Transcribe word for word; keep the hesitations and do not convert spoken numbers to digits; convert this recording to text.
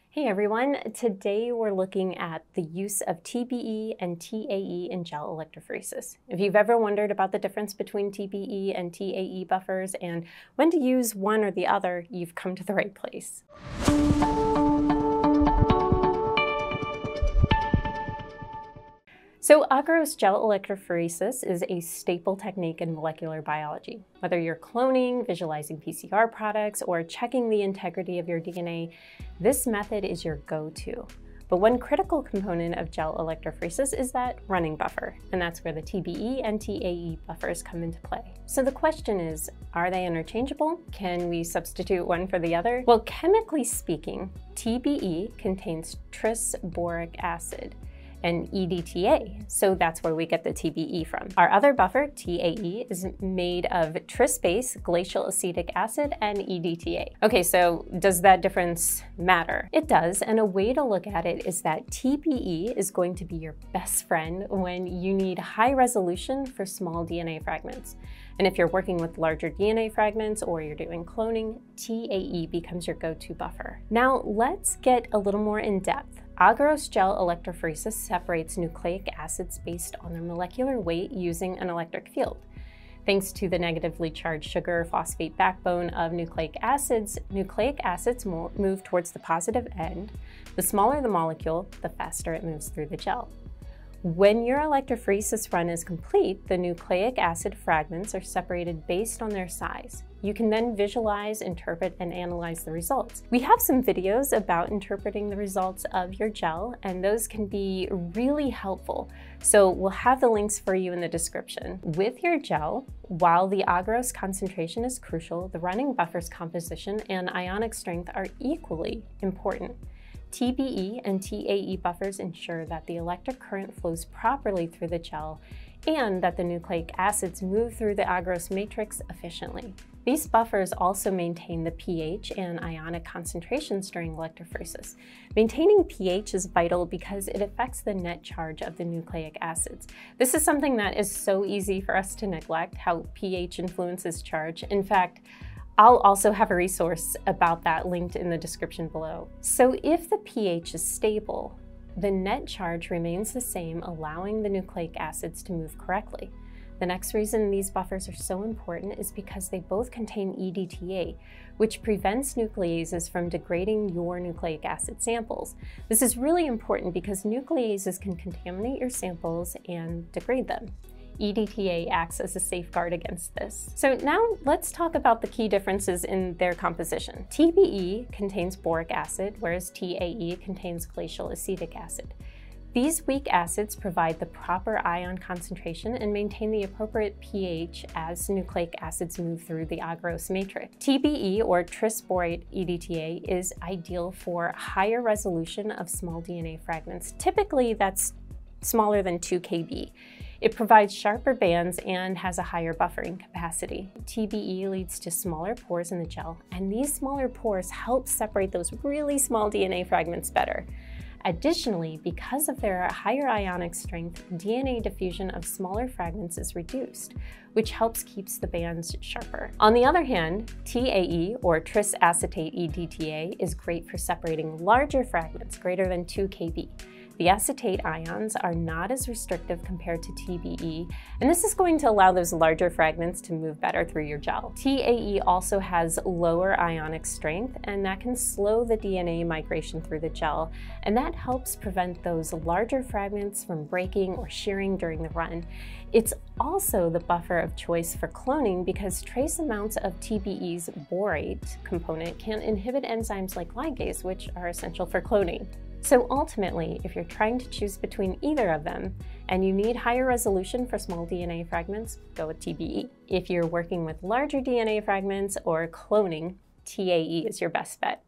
Hey everyone, today we're looking at the use of T B E and T A E in gel electrophoresis. If you've ever wondered about the difference between T B E and T A E buffers and when to use one or the other, you've come to the right place. So agarose gel electrophoresis is a staple technique in molecular biology. Whether you're cloning, visualizing P C R products, or checking the integrity of your D N A, this method is your go-to. But one critical component of gel electrophoresis is that running buffer, and that's where the T B E and T A E buffers come into play. So the question is, are they interchangeable? Can we substitute one for the other? Well, chemically speaking, T B E contains tris boric acid and E D T A, so that's where we get the T B E from. Our other buffer, T A E, is made of tris base, glacial acetic acid, and E D T A. Okay, so does that difference matter? It does, and a way to look at it is that T B E is going to be your best friend when you need high resolution for small D N A fragments. And if you're working with larger D N A fragments or you're doing cloning, T A E becomes your go-to buffer. Now let's get a little more in depth. Agarose gel electrophoresis separates nucleic acids based on their molecular weight using an electric field. Thanks to the negatively charged sugar phosphate backbone of nucleic acids, nucleic acids move towards the positive end. The smaller the molecule, the faster it moves through the gel. When your electrophoresis run is complete, the nucleic acid fragments are separated based on their size. You can then visualize, interpret, and analyze the results. We have some videos about interpreting the results of your gel, and those can be really helpful. So we'll have the links for you in the description. With your gel, while the agarose concentration is crucial, the running buffer's composition and ionic strength are equally important. T B E and T A E buffers ensure that the electric current flows properly through the gel and that the nucleic acids move through the agarose matrix efficiently. These buffers also maintain the pH and ionic concentrations during electrophoresis. Maintaining pH is vital because it affects the net charge of the nucleic acids. This is something that is so easy for us to neglect, how pH influences charge. In fact, I'll also have a resource about that linked in the description below. So if the pH is stable, the net charge remains the same, allowing the nucleic acids to move correctly. The next reason these buffers are so important is because they both contain E D T A, which prevents nucleases from degrading your nucleic acid samples. This is really important because nucleases can contaminate your samples and degrade them. E D T A acts as a safeguard against this. So now let's talk about the key differences in their composition. T B E contains boric acid, whereas T A E contains glacial acetic acid. These weak acids provide the proper ion concentration and maintain the appropriate pH as nucleic acids move through the agarose matrix. T B E, or tris Borate E D T A, is ideal for higher resolution of small D N A fragments. Typically, that's smaller than two K B. It provides sharper bands and has a higher buffering capacity. T B E leads to smaller pores in the gel, and these smaller pores help separate those really small D N A fragments better. Additionally, because of their higher ionic strength, D N A diffusion of smaller fragments is reduced, which helps keep the bands sharper. On the other hand, T A E, or tris Acetate E D T A, is great for separating larger fragments greater than two K B. The acetate ions are not as restrictive compared to T B E, and this is going to allow those larger fragments to move better through your gel. T A E also has lower ionic strength, and that can slow the D N A migration through the gel, and that helps prevent those larger fragments from breaking or shearing during the run. It's also the buffer of choice for cloning because trace amounts of T B E's borate component can inhibit enzymes like ligase, which are essential for cloning. So ultimately, if you're trying to choose between either of them and you need higher resolution for small D N A fragments, go with T B E. If you're working with larger D N A fragments or cloning, T A E is your best bet.